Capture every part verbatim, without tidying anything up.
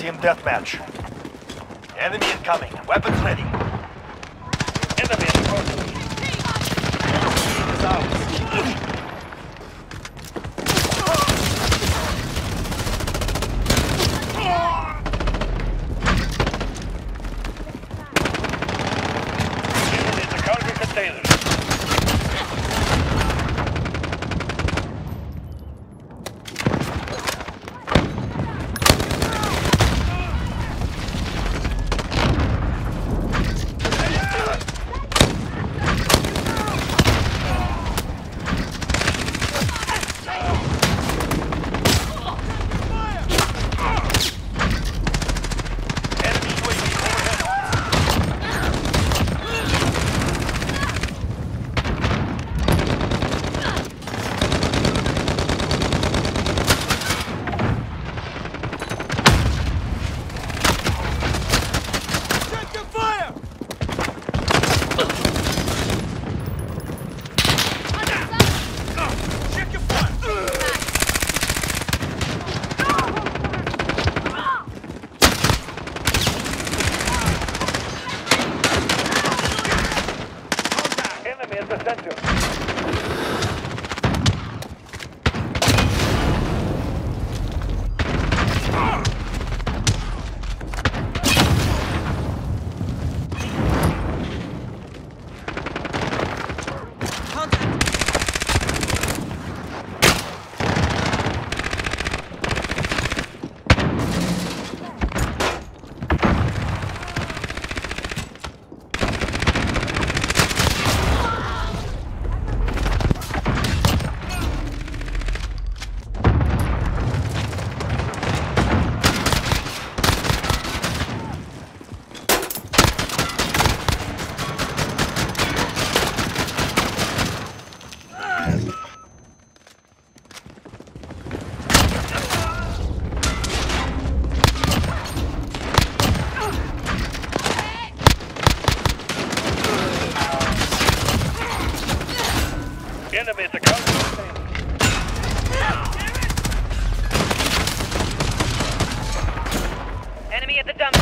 Team deathmatch. Enemy incoming. Weapons ready. Enemy in front. Is ours. Enemy in the cargo containers. Enemy at the cargo container. Enemy at the dump.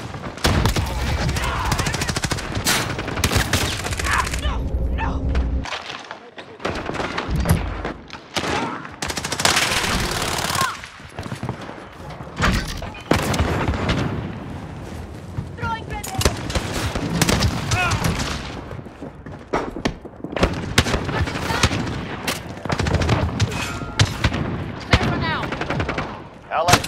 No! No! Throwing grenade! Allied.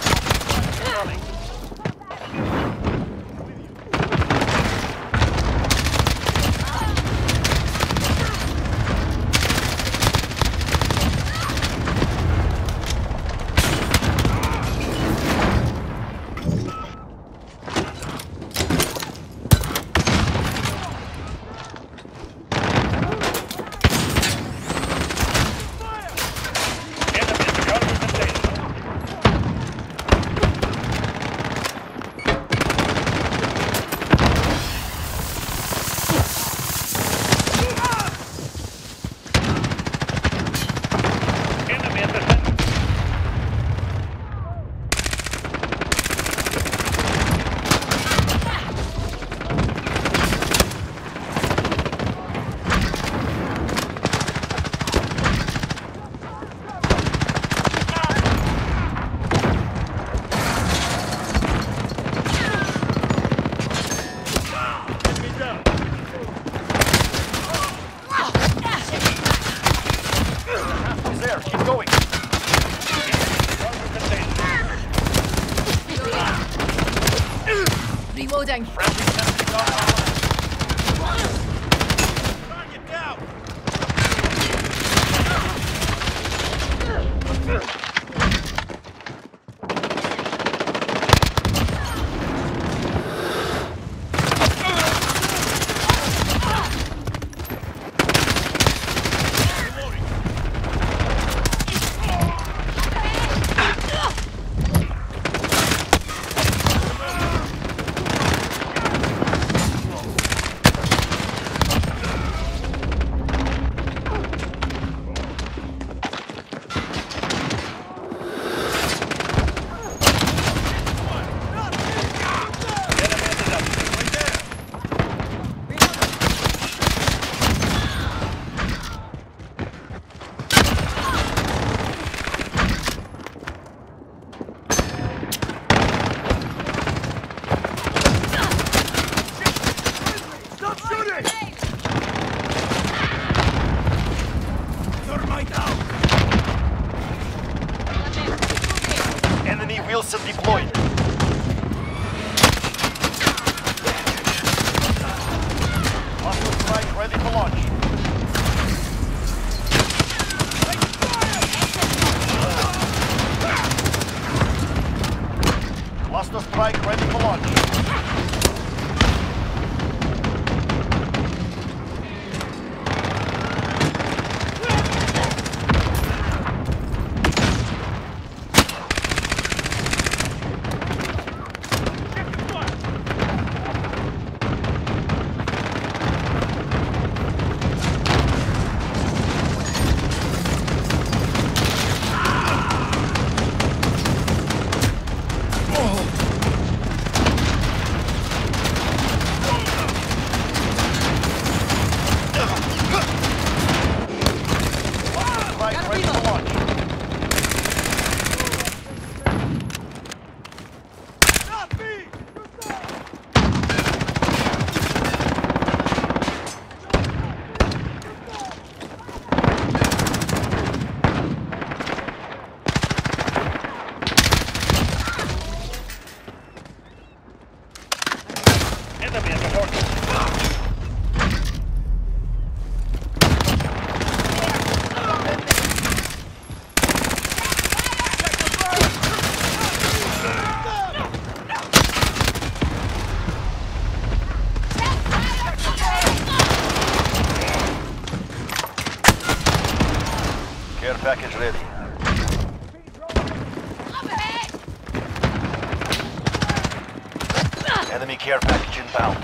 Reloading. Target down. deployed. Hostile strike ready for launch. Cluster strike ready for launch. Enemy at the horse. Care package ready. Enemy care package inbound.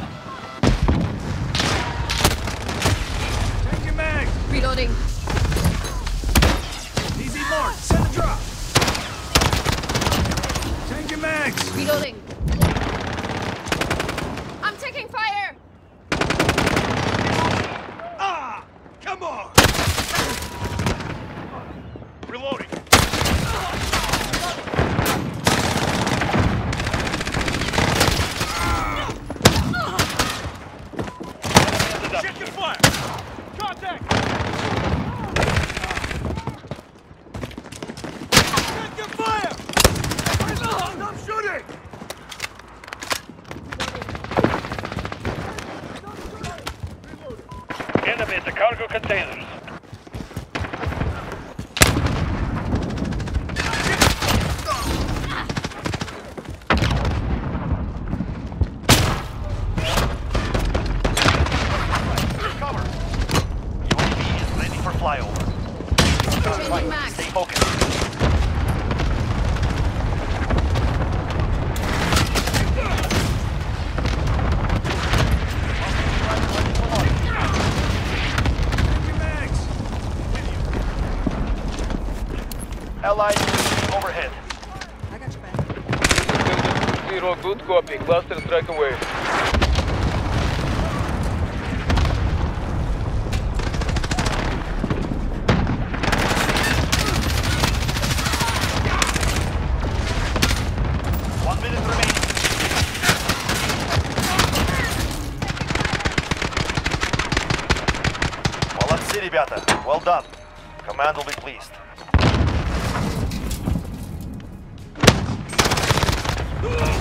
Take your mag! Reloading. Easy mark! Send a drop! Take your mags! Reloading. I'm taking fire! Ah! Come on! Reloading. Check your fire! Contact! Check your fire! Stop shooting! Enemy at the cargo containers. Cover. U A V is ready for flyover. Changing max. Stay focused. Take your mags! Allied overhead. I got your back. Zero, good copy. Cluster strike away. One minute remaining. Молодцы, ребята. Well done. Command will be pleased. Ah!